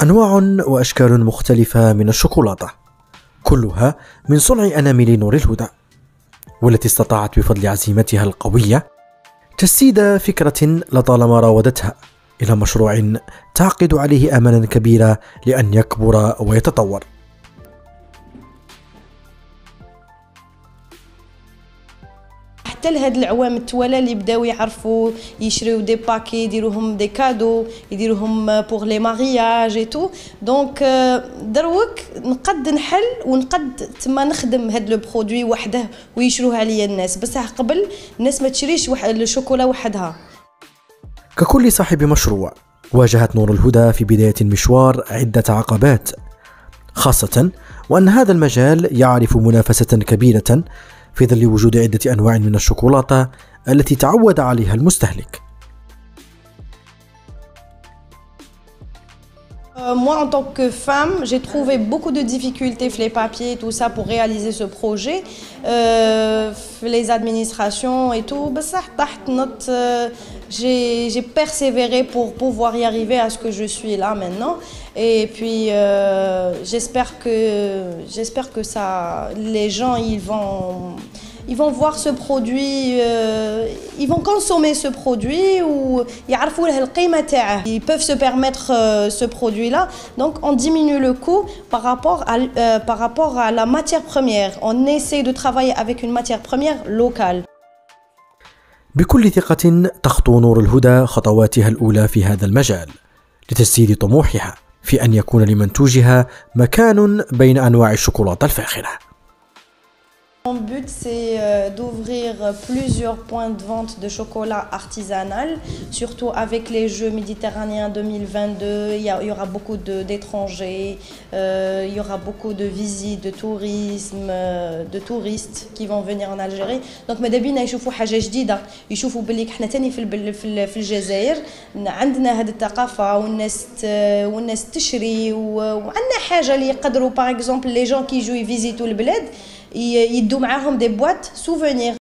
أنواع وأشكال مختلفة من الشوكولاتة، كلها من صنع أنامل نور الهدى، والتي استطاعت بفضل عزيمتها القوية تجسيد فكرة لطالما راودتها إلى مشروع تعقد عليه آمالا كبيرة لأن يكبر ويتطور. حتى لهاد العوام التوالى اللي بداو يعرفوا يشريو دي باكي يديروهم دي كادو، يديروهم بوغ لي مارياج اي تو. دونك دروك نقد نحل ونقد تما نخدم هاد لو برودوي وحده ويشروه عليا الناس، بصح قبل الناس ما تشريش الشوكولا وحدها. ككل صاحب مشروع، واجهت نور الهدى في بداية المشوار عدة عقبات، خاصة وأن هذا المجال يعرف منافسة كبيرة في ظل وجود عدة أنواع من الشوكولاتة التي تعود عليها المستهلك. Moi, en tant que femme, j'ai trouvé beaucoup de difficultés les papiers, tout ça, pour réaliser ce projet. Les administrations et tout, j'ai persévéré pour pouvoir y arriver à ce que je suis là maintenant. Et puis, j'espère que ça, les gens, ils vont voir ce produit, ils vont consommer ce produit ou ils peuvent se permettre ce produit-là. Donc on diminue le coût par rapport à la matière première. On essaie de travailler avec une matière première locale. بكل ثقة تخطو نور الهدى خطواتها الأولى في هذا المجال لتجسيد طموحها في أن يكون لمنتوجها مكان بين أنواع الشوكولاتة الفاخرة. Mon but, c'est d'ouvrir plusieurs points de vente de chocolat artisanal, surtout avec les Jeux méditerranéens 2022. Il y aura beaucoup d'étrangers, il y aura beaucoup de visites, de tourisme, de touristes qui vont venir en Algérie. Donc, ماذا بينا يشوفوا حاجة جديدة، يشوفوا باللي احنا تاني في الجزائر عندنا هذه الثقافة والناس تشري وعندنا حاجة اللي يقدروا باغ اكزومبل لي جون كي يجوا يفيزيتوا البلاد يدوا معاهم دي بواط سوفونير.